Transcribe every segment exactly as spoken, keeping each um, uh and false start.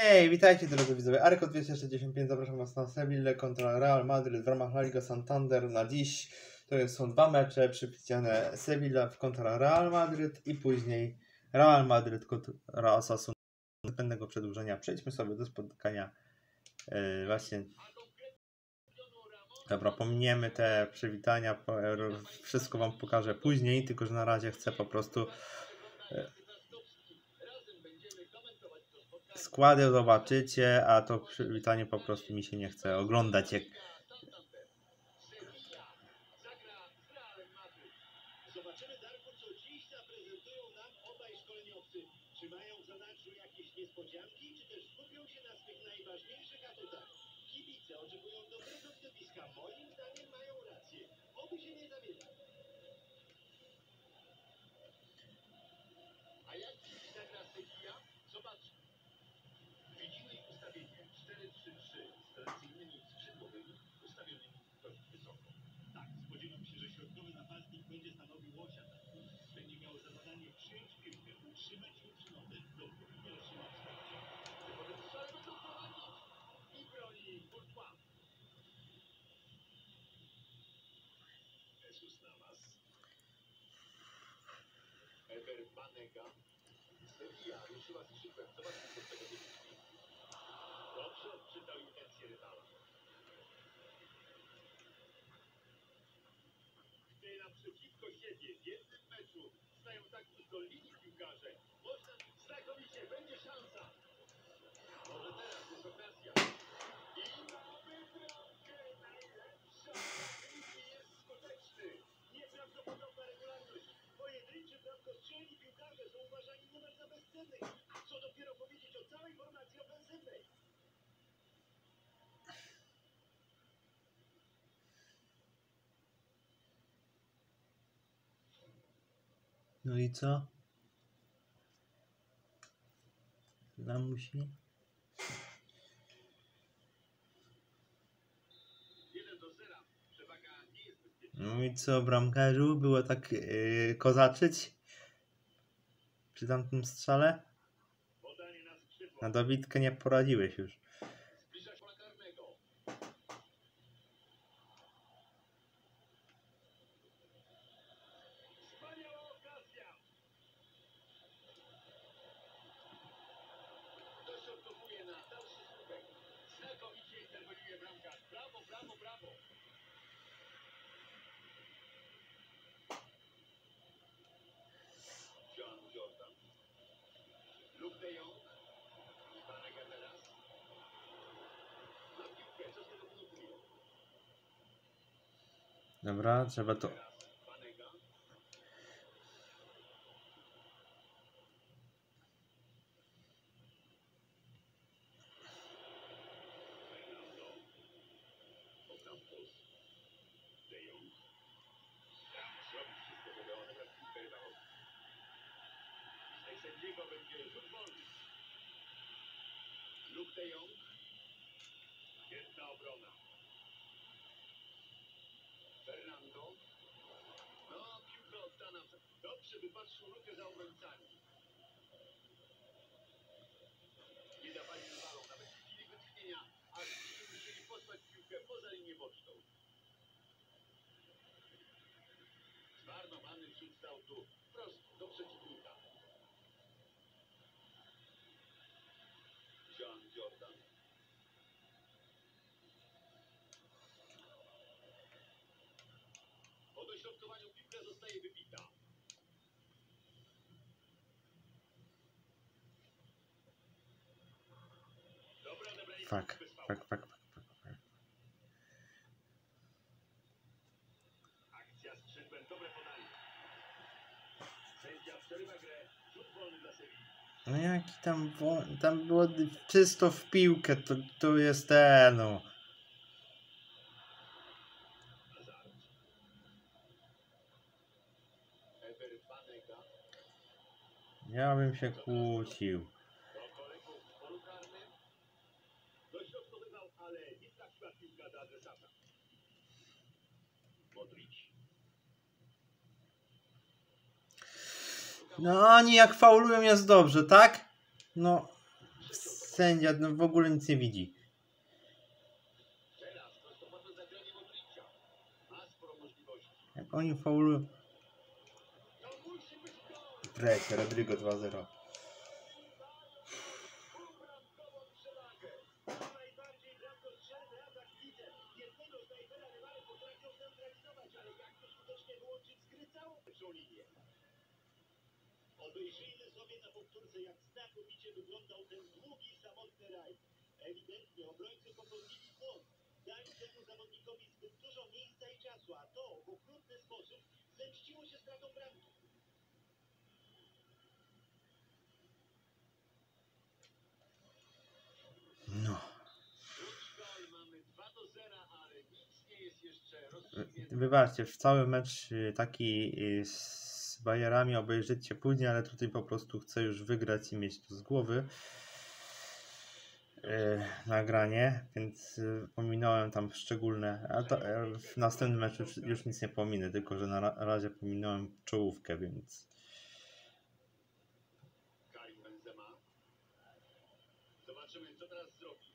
Hej, witajcie drodzy widzowie. Arko dwieście sześćdziesiąt pięć, zapraszam was na Sevillę kontra Real Madrid w ramach La Liga Santander na dziś. To są dwa mecze przewidziane: Sevilla kontra Real Madrid i później Real Madrid kontra Osasuna. Zbędnego przedłużenia. Przejdźmy sobie do spotkania. Yy, właśnie. Dobra, pominiemy te przywitania, wszystko wam pokażę później, tylko że na razie chcę po prostu yy, składy zobaczycie, a to przywitanie po prostu mi się nie chce oglądać. Jak... Zobaczymy, Darku, co dziś zaprezentują nam obaj szkoleniowcy. Czy mają w zanadrzu jakieś niespodzianki, czy też skupią się na swych najważniejszych atutach? Kibice oczekują dobrego zdobiska. Moim zdaniem mają rację. Oby się nie zawiedzą. A jak dziś zagra Sevilla? Zobaczmy. Widzimy ich ustawienie cztery trzy trzy z tradycyjnymi skrzydłowymi ustawionymi dość wysoko. Tak, spodziewam się, że środkowy napastnik będzie stanowił łosia. Będzie miał za zadanie przyjąć piłkę, utrzymać ją przy nodze do powinien otrzymać wsparcie. Potem strzały będą prowadzić i broni Courtois. Jesus Navas. Ever Banega. Sevilla ruszyła z szybem. Zobaczmy, co z tego wyniknie. Dobrze odczytał intencje rywala. Gdy naprzeciwko siebie w jednym meczu stają tak zdolni piłkarze, można znakomicie, będzie szansa. Może teraz jest okazja. I mamy bramkę najlepsza. I jest skuteczny. Nieprawdopodobna regularność. Pojedynczy bramkostrzelni piłkarze są uważani numer za bezcennych. Co dopiero powiedzieć o całej formacji ofensywnej. No i co? Lamusi? No i co, bramkarzu? Było tak yy, kozaczyć przy tamtym strzale? Na dobitkę nie poradziłeś już. Znakomicie interweniuje bramkarz. Brawo, brawo, brawo. Joan Jordan. Luke de Jong. Banega teraz. Na piłkę, co z tego wynikują? Dobra, trzeba to... Banega. Fernando. Ocampos. De Jong. Zrobić wszystko, żeby odebrać piłkę rywalowi. Z sędziego będzie rzut wolny. Luke de Jong. Świetna obrona. Fernando. No, piłka oddana. Dobrze wypatrzył lukę za obrońcami. Nie dawali rywalom nawet chwili wytchnienia, aż ci musieli posłać piłkę poza linię boczną. Zmarnowany rzut z autu wprost do przeciwnika. Joan Jordan. Po dośrodkowaniu piłka zostaje wybita. Dobre odebranie Fuck, piłki bez faulu. fuck, fuck, fuck, fuck, fuck. Akcja skrzydłem, dobre podanie. Sędzia przerywa grę. Rzut wolny dla Sevilla. No jaki tam... wo- Tam było czysto w piłkę, to, to jest ten, no. Hazard. Ever Banega. Ja bym się kłócił. Do kolegów w polu karnym. Dośrodkowywał, ale nie trafiła piłka do adresata. Modric. No oni jak faulują jest dobrze, tak? No... sędzia no w ogóle nic nie widzi. Teraz prostopadłe zagranie Modricza. Ma sporo możliwości. Jak oni faulują. To musi być gol. Wreszcie, Rodrigo dwa zero. Półbramkową przewagę. To najbardziej bramkostrzelny atak widzę. Jednego snajpera rywale potrafią neutralizować, ale jak to skutecznie wyłączyć z gry całą pierwszą linię? Obejrzyjmy sobie na powtórce, jak znakomicie wyglądał ten długi, samotny rajd. Ewidentnie obrońcy popełnili błąd. Dali temu zawodnikowi zbyt dużo miejsca i czasu, a to w okrutny sposób zemściło się stratą bramki. No. Drugi gol, mamy dwa do zera, ale nic nie jest jeszcze rozstrzygnięte. Wybaczcie, w cały mecz y, taki y, z Bayerami obejrzycie później, ale tutaj po prostu chcę już wygrać i mieć to z głowy y, nagranie, więc y, pominąłem tam szczególne, a to, y, w następnym meczu już, już nic nie pominę, tylko że na ra- razie pominąłem czołówkę, więc Karim Benzema. Zobaczymy, co teraz zrobi.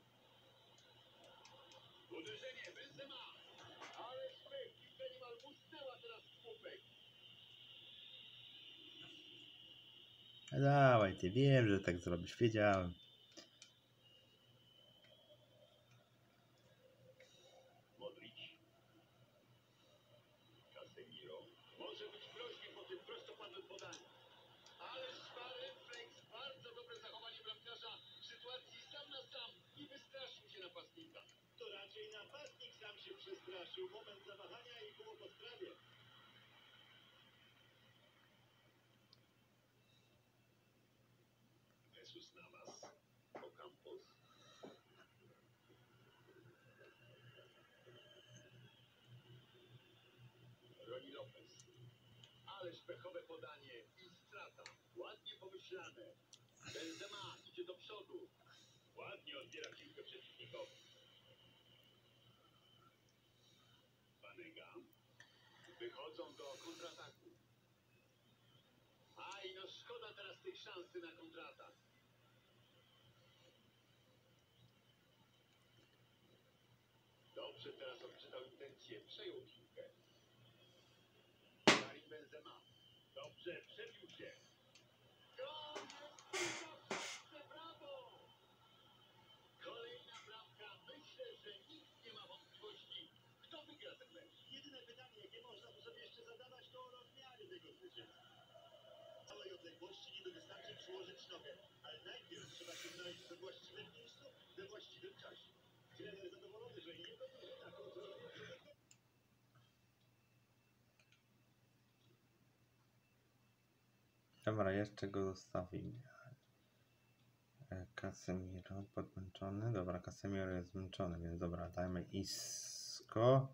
Uderzenie Benzema. Ale szpech, piłka niemal musnęła teraz w słupek. dawaj ty, wiem, że tak zrobisz, wiedziałem. Modric. Casemiro. Może być groźnie po tym prostopadłym podaniu. Ale szwal refleks, bardzo dobre zachowanie bramkarza w sytuacji sam na sam i wystraszył się napastnika. To raczej napastnik sam się przestraszył. Moment zawahania i było po sprawie. Jesus Navas. Ocampos. Roni Lopez. Ależ pechowe podanie i strata. Ładnie pomyślane. Benzema idzie do przodu. Ładnie odbiera piłkę przeciwnikowi. Banega. Wychodzą do kontrataku. Aj, no szkoda teraz tej szansy na kontratak. Dobrze teraz odczytał intencję. Przejął piłkę. Karim Benzema. Dobrze, przebił się. Gol! Jest piłka, brawo! Kolejna bramka. Myślę, że nikt nie ma wątpliwości, kto wygra ten mecz. Jedyne pytanie, jakie można tu sobie jeszcze zadawać, to rozmiary tego zwycięstwa. W całej odległości niby wystarczy przyłożyć nogę, ale najpierw trzeba się znaleźć we właściwym miejscu, we właściwym czasie. Trener zadowolony, że jego drużyna kontroluje przebieg. Dobra, jeszcze go zostawimy. E, Casemiro podmęczony. Dobra, Casemiro jest zmęczony, więc dobra, dajmy Isco.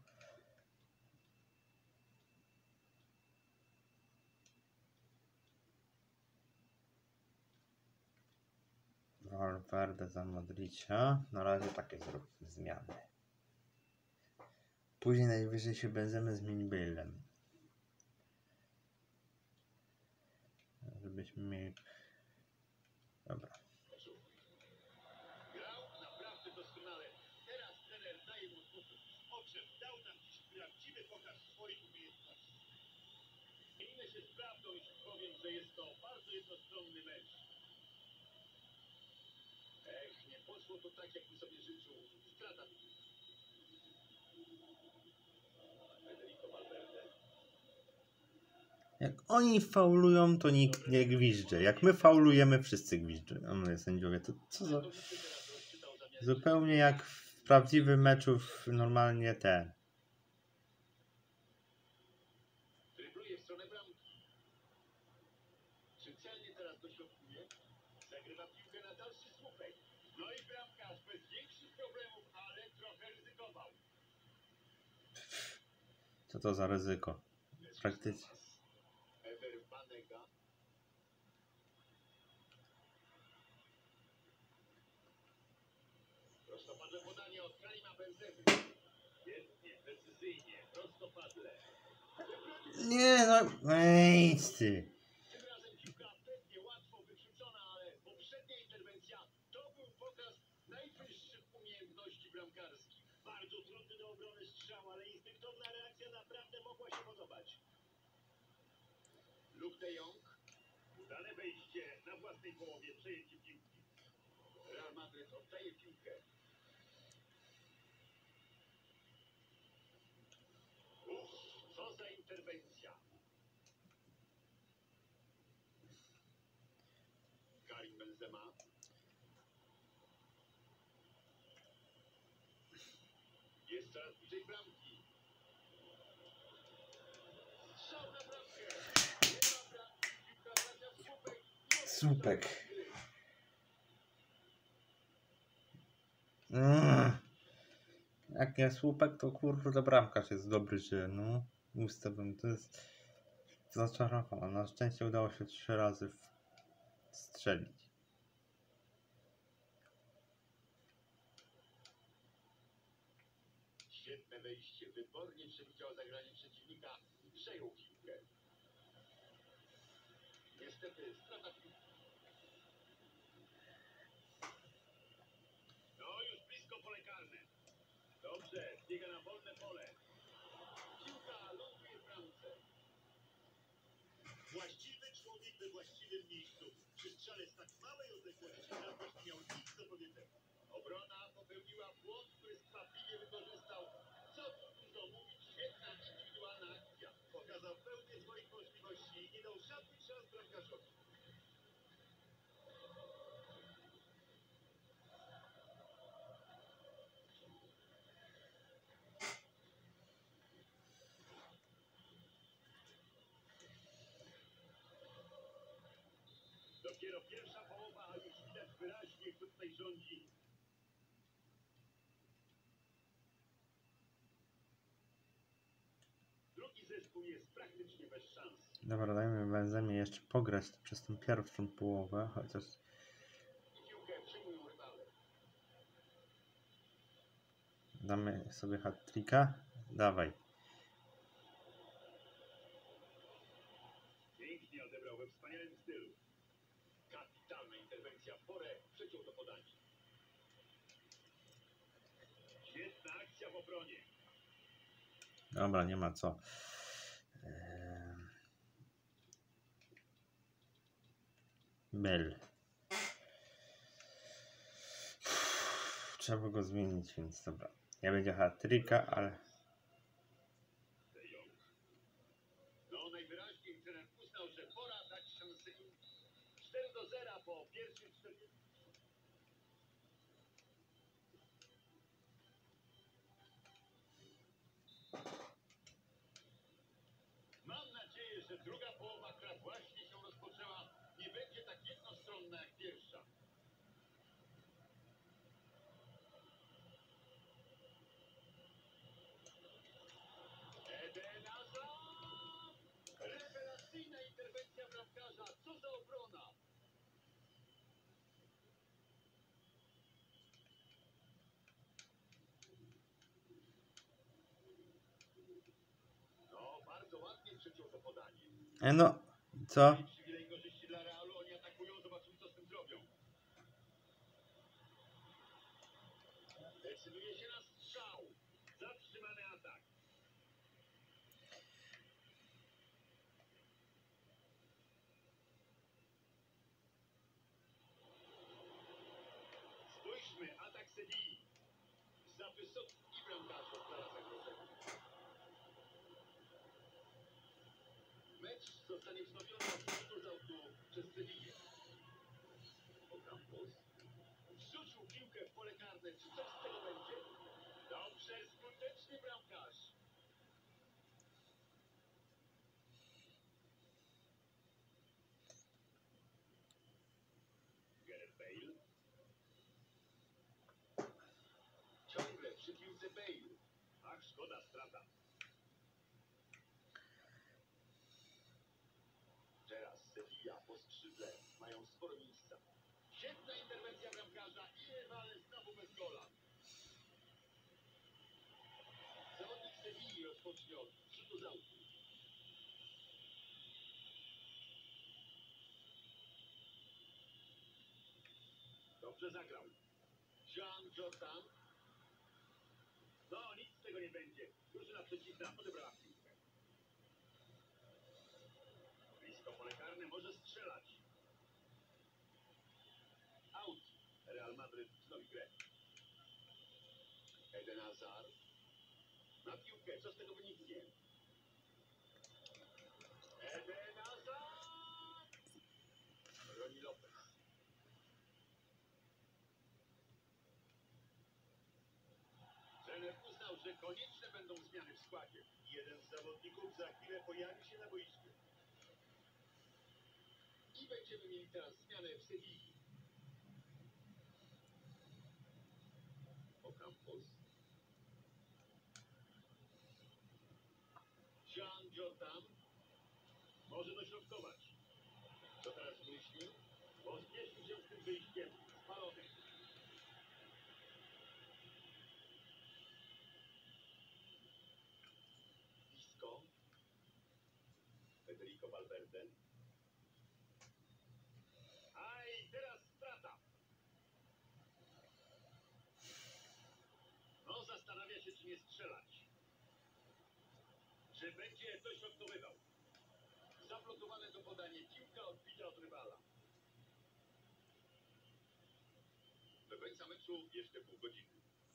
Valverde za Modricia. Na razie takie zróbmy zmiany. Później najwyżej się będziemy zmienić Bale'em. Żebyśmy mieli... Dobra. Grał naprawdę doskonale. Teraz trener daje mu sposób. Owszem, dał nam dziś prawdziwy pokaz swoich umiejętności. Miejmy się z prawdą, jeśli powiem, że jest to bardzo jednostronny mecz. Ech, nie poszło to tak, jakby sobie życzył. Strata piłki. Federico Valverde. Jak oni faulują, to nikt nie gwizdże. Jak my faulujemy, wszyscy gwizdże. A my sędziowie, to co za... Znakomicie teraz rozczytał zamiast. Zupełnie jak w prawdziwym meczu w normalnie ten. Drybluje w stronę bramki. Czy celnie teraz dośrodkuje? Zagrywa piłkę na dalszy słupek. No i bramkarz bez większych problemów, ale trochę ryzykował. Co to za ryzyko? Praktycznie. Ever Banega. Prostopadłe podanie od Karima Benzemy. Świetnie, precyzyjnie, prostopadle. Nie no, ej ty. Tym razem piłka pewnie łatwo wykluczona, ale poprzednia interwencja to był pokaz Bardzo trudny do obrony strzał, ale instynktowna reakcja naprawdę mogła się podobać. Luke de Jong. Udane wejście na własnej połowie, przejęcie piłki. Real Madryt oddaje piłkę. Uff, co za interwencja. Karim Benzema. Jest coraz bliżej bramki. Strzał na bramkę. Nie ma bramki. Piłka trafia w słupek. Słupek. Mm. Jak nie słupek, to kurde bramkarz jest dobry, że no ustawiam. To jest zaczarowane. Na szczęście udało się trzy razy strzelić. Świetne wejście. Wybornie przewidział zagranie przeciwnika. Przejął piłkę. Niestety strata piłki. No już blisko pole karne. Dobrze, biega na wolne pole. Piłka ląduje w bramce. Właściwy człowiek we właściwym miejscu. Przy strzale z tak małej odległości bramkarz nie miał nic do powiedzenia. Obrona popełniła błąd, który skwapliwie wykorzystał. Co tu dużo mówić, świetna indywidualna akcja. Pokazał pełnię swoich możliwości i nie dał żadnych szans bramkarzowi. Dopiero pierwsza połowa, a już widać wyraźnie, kto tutaj rządzi. Drugi zespół jest praktycznie bez szans. Dobra, dajmy Benzemie jeszcze pograć przez tą pierwszą połowę, chociaż I piłkę przyjmują rywale. damy sobie hat-tricka. Dawaj. Pięknie odebrał we wspaniałym stylu. Kapitalna interwencja w porę, przeciął to podanie. Świetna akcja w obronie. Dobra, nie ma co. Eee... Bell. Trzeba go zmienić, więc dobra. Nie będzie hat-tricka, ale... De Jong. No najwyraźniej trener uznał, że pora dać szansę im. cztery do zera po pierwszym czterdziestu. Mam nadzieję, że druga połowa, która właśnie się rozpoczęła, nie będzie tak jednostronna jak pierwsza. Eden Hazard! Rewelacyjna interwencja bramkarza. Co za obrona! No, bardzo ładnie przeciął to podanie. E no, co? Przywilej korzyści dla Realu, oni atakują, zobaczymy co z tym zrobią. Decyduje się na strzał. Zatrzymany atak. Spójrzmy, atak Sewilli. Za wysoki i bramkarz odpala zagrożenie. Mecz zostanie wznowiony od rzutu z autu przez Sewillę. Ocampos wrzucił piłkę w pole karne. Czy coś z tego będzie? Dobrze, skuteczny bramkarz. Gareth Bale. Ciągle przy piłce Bale. Ach, szkoda, strata. Teraz Sevilla po skrzydle mają sporo miejsca. Świetna interwencja bramkarza i rywale znowu bez gola. Zawodnik Sevilli rozpocznie od rzutu z autu. Dobrze zagrał. Jean Jordan. No nie będzie. Drużyna przeciwna odebrała piłkę. Blisko pole karne może strzelać. Out. Real Madryt wznowi grę. Eden Hazard. Na piłkę, co z tego wyniknie? Eden Hazard! Roni Lopez. Trener uznał, że konieczne będą zmiany w składzie. Jeden z zawodników za chwilę pojawi się na boisku. I będziemy mieli teraz zmianę w Sewilli. Ocampos. Jean Jordan. Może dośrodkować. Co teraz myśli? Pospieszył się z tym wyjściem. Spalony. Blisko. Federico Valverde. A i teraz strata. No, zastanawia się, czy nie strzelać. Czy będzie dośrodkowywał? Zablokowane to podanie. Piłka odbita od rywala. Do końca meczu jeszcze pół godziny.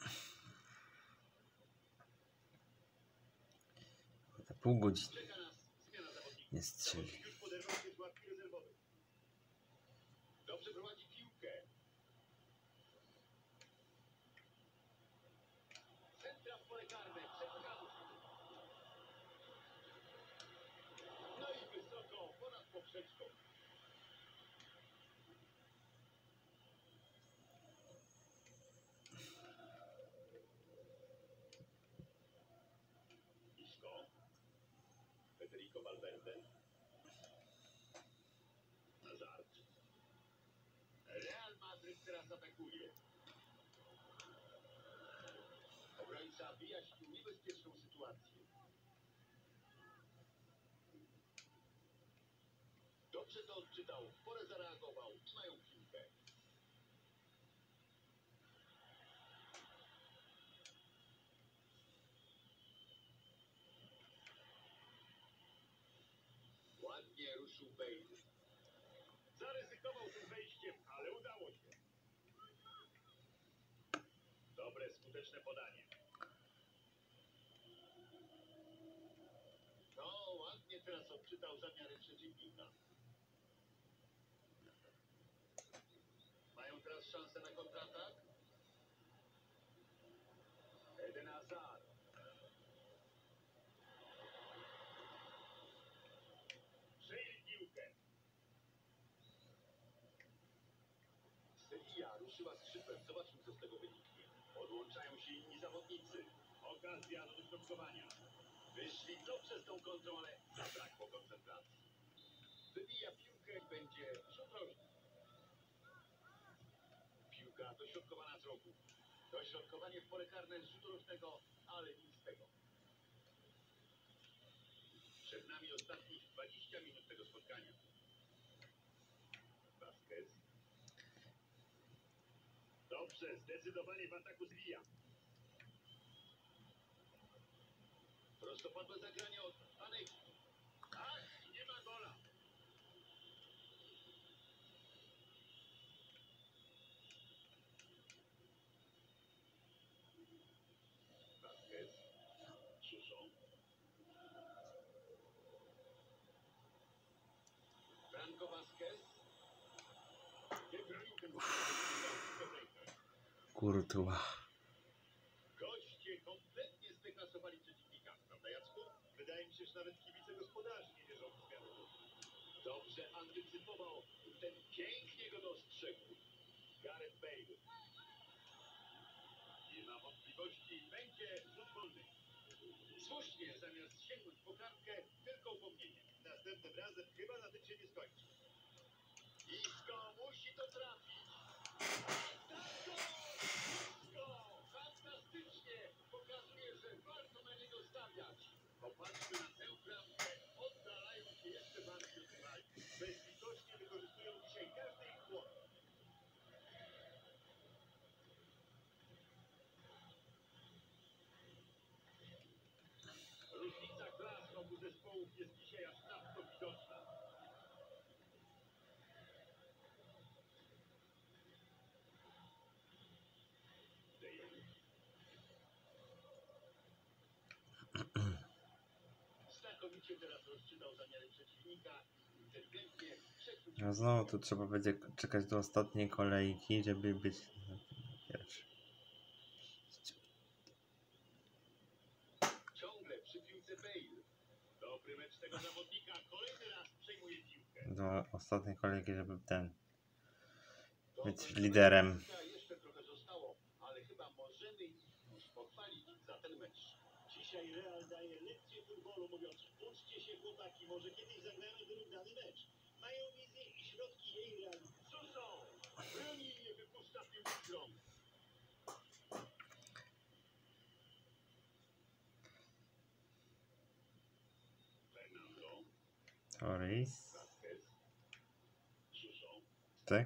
Za pół godziny Czeka nas zmiana zawodników. nie strzeli. Zawodnik już poderwał się z ławki rezerwowej. Dobrze prowadzi piłkę. Centra w pole karne. Przepchał się. No i wysoko, ponad poprzeczką. Blisko. Federico Valverde. Hazard. Real Madryt teraz atakuje. Obrońca wyjaśnił niebezpieczną sytuację. Dobrze to odczytał, w porę zareagował i mają piłkę. Ładnie ruszył Bale. Zaryzykował tym wejściem, ale udało się. Dobre, skuteczne podanie. No, ładnie teraz odczytał zamiary przeciwnika. Mają teraz szansę na kontratak. Eden Hazard. Przejęli piłkę. Sevilla ruszyła skrzypem. Zobaczmy, co z tego wyniknie. Podłączają się inni zawodnicy. Okazja do dośrodkowania. Wyszli dobrze z tą kontrą, ale zabrakło koncentracji. Wybija piłkę i będzie rzut rożny. Piłka dośrodkowana z rogu. Dośrodkowanie w pole karne z rzutu rożnego, ale nic z tego. Przed nami ostatnich dwadzieścia minut tego spotkania. Vasquez. Dobrze, zdecydowanie w ataku zwija. Prostopadłe zagranie od Paneki. Ach, nie ma gola. Vasquez. Suso. Franco Vasquez. Nie bronił ten Kurtua. Goście kompletnie zdeklasowali przeciwnika. Prawda, Jacku? Wydaje mi się, że nawet kibice gospodarzy nie wierzą w zmianę. Dobrze antycypował. Ten pięknie go dostrzegł. Gareth Bale. Nie ma wątpliwości. Będzie rzut wolny. Słusznie, zamiast sięgnąć po kartkę, tylko upomnienie. Następnym razem chyba na tym się nie skończy. Isco musi to trafić. Tak, gol! Isco! Fantastycznie! Pokazuje, że warto na niego stawiać. Popatrzmy na tę bramkę. Oddalają się jeszcze bardziej od rywali. Bezlitośnie wykorzystują dzisiaj każdy ich błąd. dzisiaj aż nadto widoczna. Znakomicie teraz rozczytał zamiary przeciwnika i inteligentnie przeczuł. A znowu tu trzeba będzie czekać do ostatniej kolejki, żeby być pierwszy. Ciągle przy piłce Bale. Dobry mecz tego zawodnika. Kolejny raz przejmuje piłkę. Do ostatniej kolejki, żeby ten być Dobry liderem. mecz. Jeszcze trochę zostało, ale chyba możemy ich już pochwalić za ten mecz. Dzisiaj Real daje lekcję futbolu, mówiąc: uczcie się chłopaki, może kiedyś zagramy wyrównany mecz. Mają wizję i środki jej realizacji. Co są? Broni i nie wypuszcza piłki z rąk. Fernando, Torres. Vázquez, Suso, Tak?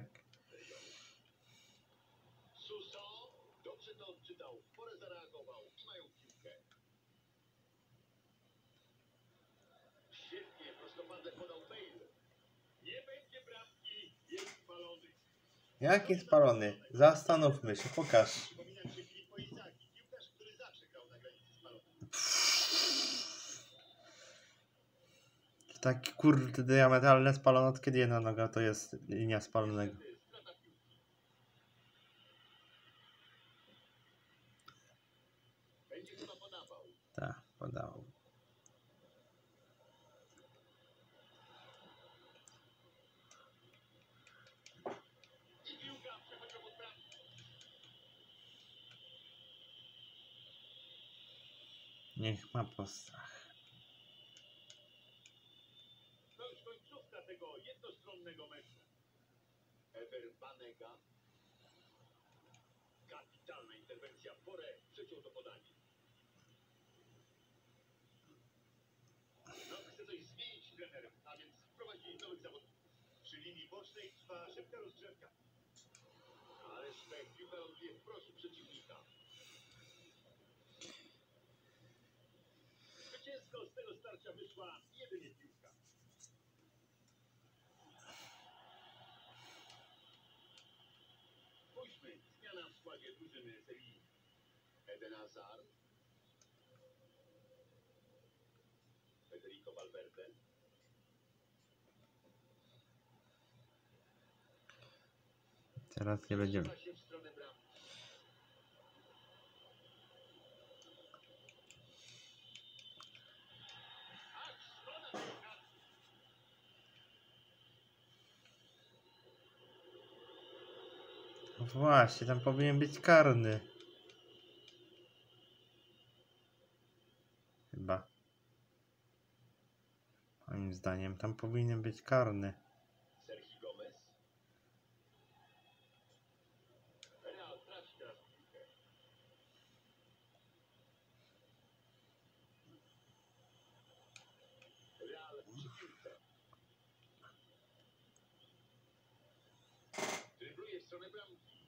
Suso. Dobrze to odczytał, w porę zareagował i mają piłkę. Świetnie, prostopadle podał Bale. Nie będzie bramki, jest spalony. Jaki spalony? Zastanówmy się, pokaż. Przypomina się Filippo Inzaghi, piłkarz, który zawsze grał na granicy spalonej. Taki kurde diametralne spalone, od kiedy jedna noga to jest linia spalonego. Strata piłki. Będzie chyba podawał. Tak, podawał. I piłka przechodziła pod bramkę. Niech ma postrach. To już końcówka tego jednostronnego meczu. Ever Banega. Kapitalna interwencja w porę. Przeciął to podanie. No, chce coś zmienić trener, a więc wprowadzić nowych zawodników. Przy linii bocznej trwa szybka rozgrzewka. Ale szpek piłka ląduje wprost u przeciwnika. Zwycięsko z tego starcia wyszła jedynie piłka. Spójrzmy, zmiana w składzie drużyny Sewilli. Eden Hazard, Federico Valverde, Teraz nie będziemy. Przesuwa się w stronę bramki. Ach, szkoda tej okazji. Właśnie, tam powinien być karny. Chyba. Moim zdaniem tam powinien być karny. Sergio Gomez. Real traci teraz piłkę. Real przy piłce. Drybluje w stronę bramki.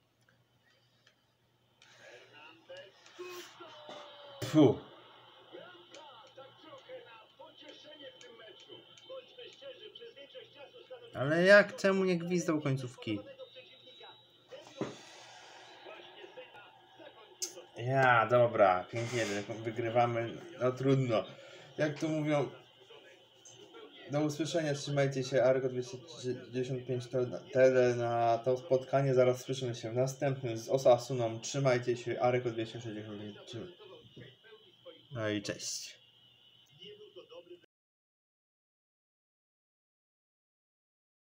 Hernandez. Fu. Bramka, tak trochę na pocieszenie w tym meczu. Bądźmy szczerzy, przez większość czasu stanowi... Ale jak? Czemu nie gwizdał końcówki? Właśnie sędzia zakończył to. Ja, dobra, pięć jeden, wygrywamy, no trudno. Jak to mówią, do usłyszenia, trzymajcie się, Argo dwieście sześćdziesiąt pięć tele na to spotkanie, zaraz słyszymy się w następnym z Osasuną, trzymajcie się, Argo dwieście sześćdziesiąt pięć, no i cześć.